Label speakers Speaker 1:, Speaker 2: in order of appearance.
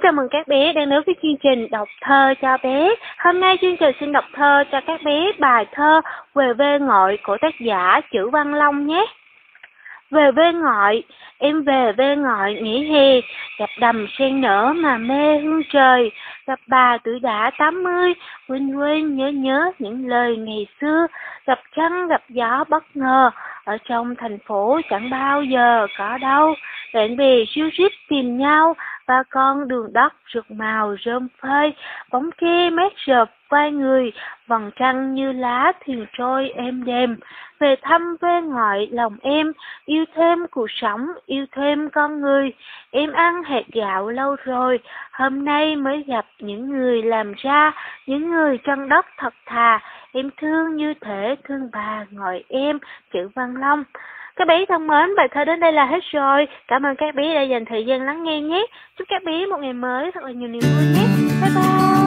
Speaker 1: chào mừng các bé đang đến với chương trình đọc thơ cho bé. Hôm nay chương trình xin đọc thơ cho các bé bài thơ Về Quê Ngoại của tác giả Chữ Văn Long nhé. Về quê ngoại, em về quê ngoại nghỉ hè, gặp đầm sen nở mà mê hương trời, gặp bà tuổi đã 80, quên quên nhớ nhớ những lời ngày xưa, gặp trăng gặp gió bất ngờ, ở trong thành phố chẳng bao giờ có đâu, bạn bè ríu rít tìm nhau, và con đường đất rực màu rơm phơi, bóng ke mát rợp vai người, vầng trăng như lá thuyền trôi êm đềm. Về thăm quê ngoại lòng em, yêu thêm cuộc sống, yêu thêm con người. Em ăn hạt gạo lâu rồi, hôm nay mới gặp những người làm ra, những người chân đất thật thà. Em thương như thể thương bà ngoại em. Chữ Văn Long. Các bé thân mến, bài thơ đến đây là hết rồi. Cảm ơn các bé đã dành thời gian lắng nghe nhé. Chúc các bé một ngày mới thật là nhiều niềm vui nhé. Bye bye.